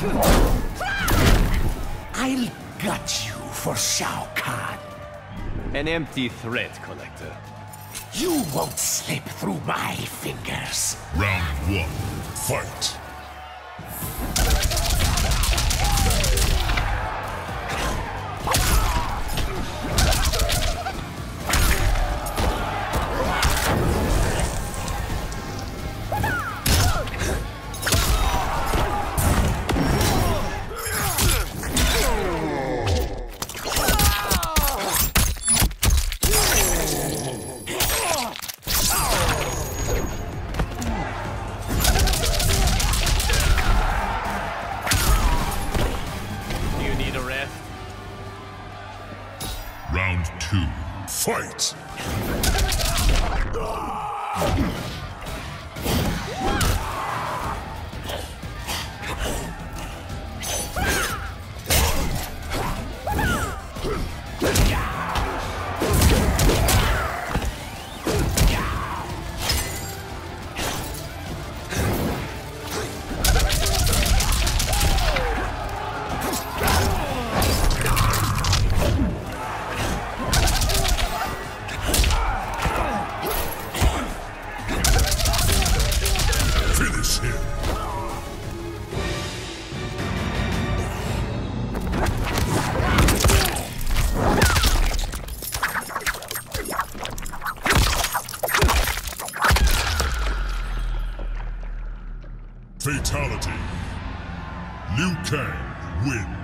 I'll gut you for Shao Kahn. An empty threat, Collector. You won't slip through my fingers. Round one, fight. Round two, fight! Finish him! Fatality. Liu Kang wins.